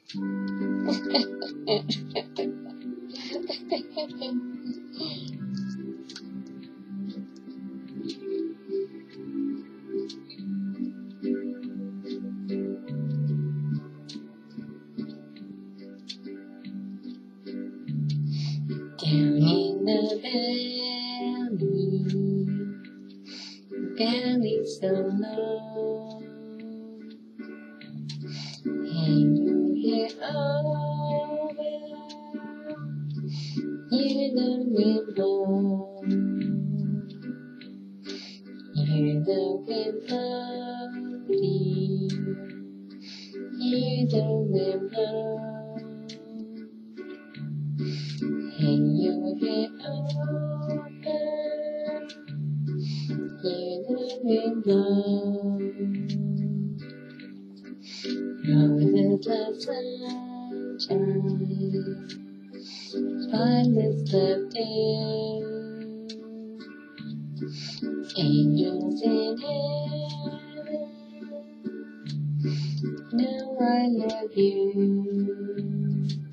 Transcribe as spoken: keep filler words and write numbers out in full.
Down in the valley, valley so low, and you hear over, hear the wind blow, hear the wind blowing, hear the wind blow. And you get open, hear the wind blow, roses of sunshine, violets of day, angels in heaven, know I love you.